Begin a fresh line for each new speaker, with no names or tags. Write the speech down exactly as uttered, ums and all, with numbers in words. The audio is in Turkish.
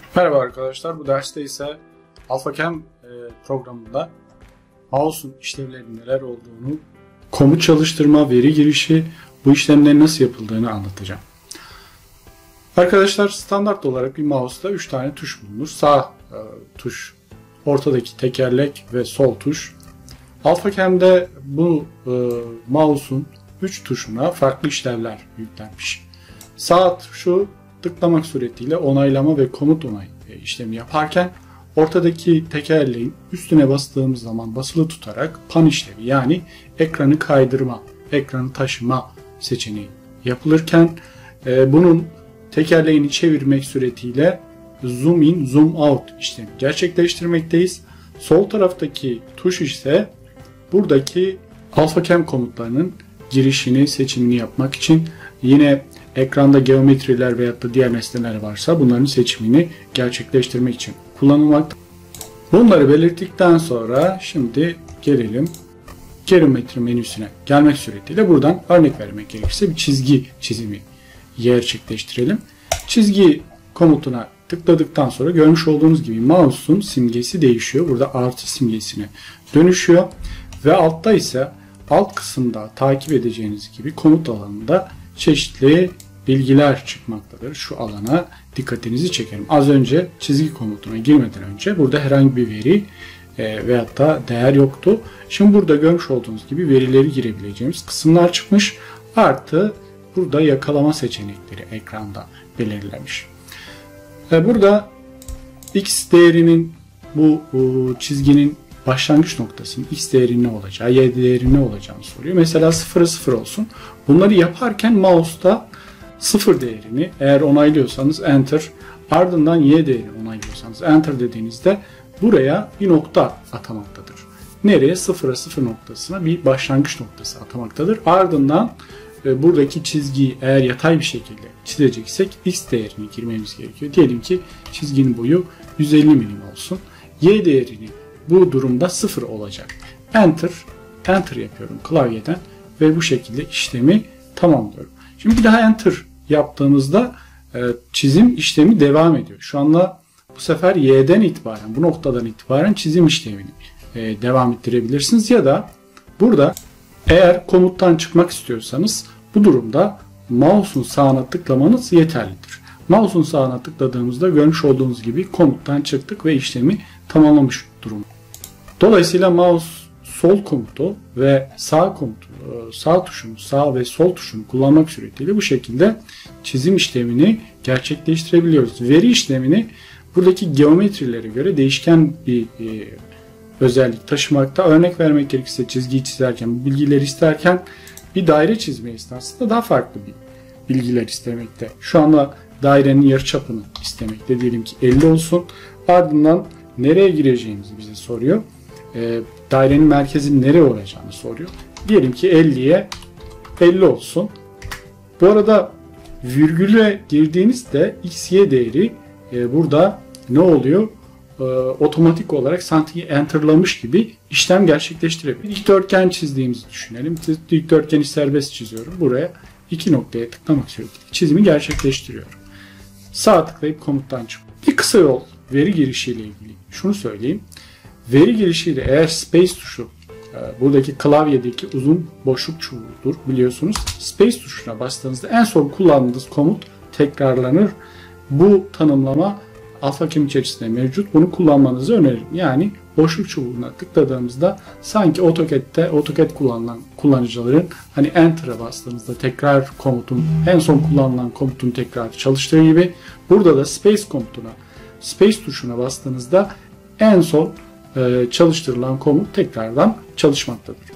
Merhaba arkadaşlar, bu derste ise AlphaCam programında mouse'un işlevlerinin neler olduğunu, komut çalıştırma, veri girişi, bu işlemlerin nasıl yapıldığını anlatacağım. Arkadaşlar, standart olarak bir mouse'da üç tane tuş bulunur. Sağ e, tuş, ortadaki tekerlek ve sol tuş. AlphaCam'de bu e, mouse'un üç tuşuna farklı işlevler yüklenmiş. Sağ tuşu tıklamak suretiyle onaylama ve komut onay işlemi yaparken, ortadaki tekerleğin üstüne bastığımız zaman basılı tutarak pan işlevi, yani ekranı kaydırma, ekranı taşıma seçeneği yapılırken e, bunun tekerleğini çevirmek suretiyle zoom in, zoom out işlemi gerçekleştirmekteyiz. Sol taraftaki tuş ise buradaki AlphaCam komutlarının girişini, seçimini yapmak için, yine ekranda geometriler veyahut da diğer nesneler varsa bunların seçimini gerçekleştirmek için kullanılmakta. Bunları belirttikten sonra şimdi gelelim geometri menüsüne gelmek suretiyle buradan örnek vermek gerekirse bir çizgi çizimi gerçekleştirelim. Çizgi komutuna tıkladıktan sonra görmüş olduğunuz gibi mouse'un simgesi değişiyor. Burada artı simgesine dönüşüyor ve altta ise alt kısımda takip edeceğiniz gibi komut alanında çeşitli bilgiler çıkmaktadır. Şu alana dikkatinizi çekerim. Az önce çizgi komutuna girmeden önce burada herhangi bir veri e, veyahut da değer yoktu. Şimdi burada görmüş olduğunuz gibi verileri girebileceğimiz kısımlar çıkmış. Artı burada yakalama seçenekleri ekranda belirlenmiş. E, burada x değerinin bu, bu çizginin başlangıç noktasının x değeri ne olacağı, y değeri ne olacağını soruyor. Mesela sıfıra sıfır olsun. Bunları yaparken mouse'da sıfır değerini eğer onaylıyorsanız enter, ardından y değerini onaylıyorsanız enter dediğinizde buraya bir nokta atamaktadır. Nereye? sıfıra sıfır noktasına bir başlangıç noktası atamaktadır. Ardından e, buradaki çizgiyi eğer yatay bir şekilde çizeceksek x değerini girmemiz gerekiyor. Diyelim ki çizginin boyu yüz elli milim olsun. Y değerini bu durumda sıfır olacak. Enter, enter yapıyorum klavyeden ve bu şekilde işlemi tamamlıyorum. Şimdi bir daha enter yaptığımızda e, çizim işlemi devam ediyor. Şu anda bu sefer y'den itibaren, bu noktadan itibaren çizim işlemini e, devam ettirebilirsiniz. Ya da burada eğer komuttan çıkmak istiyorsanız bu durumda mouse'un sağına tıklamanız yeterlidir. Mouse'un sağına tıkladığımızda görmüş olduğunuz gibi komuttan çıktık ve işlemi tamamlamış durum. Dolayısıyla mouse sol komutu ve sağ komutu, sağ tuşunu, sağ ve sol tuşunu kullanmak suretiyle bu şekilde çizim işlemini gerçekleştirebiliyoruz. Veri işlemini buradaki geometrilere göre değişken bir e, özellik taşımakta. Örnek vermek gerekirse çizgiyi çizerken, bilgileri isterken bir daire çizme esnasında daha farklı bir bilgiler istemekte. Şu anda dairenin yarıçapını istemekte. Diyelim ki elli olsun. Ardından nereye gireceğimizi bize soruyor. E, dairenin merkezinin nereye olacağını soruyor. Diyelim ki elliye elli olsun. Bu arada virgüle girdiğinizde x y değeri e, burada ne oluyor? E, otomatik olarak sanki enterlamış gibi işlem gerçekleştirebilir. Dikdörtgen çizdiğimizi düşünelim. Dikdörtgeni serbest çiziyorum. Buraya iki noktaya tıklamak suretiyle çizimi gerçekleştiriyorum. Sağ tıklayıp komuttan çık. Bir kısa yol veri girişiyle ilgili şunu söyleyeyim. Veri girişiyle eğer space tuşu buradaki klavyedeki uzun boşluk çubuğudur biliyorsunuz. Space tuşuna bastığınızda en son kullandığınız komut tekrarlanır. Bu tanımlama AlphaCam içerisinde mevcut. Bunu kullanmanızı öneririm. Yani boşluk çubuğuna tıkladığımızda sanki AutoCAD'de AutoCAD kullanılan kullanıcıların hani Enter'a bastığınızda tekrar komutun, en son kullanılan komutun tekrar çalıştığı gibi burada da Space komutuna, Space tuşuna bastığınızda en son çalıştırılan komut tekrardan çalışmaktadır.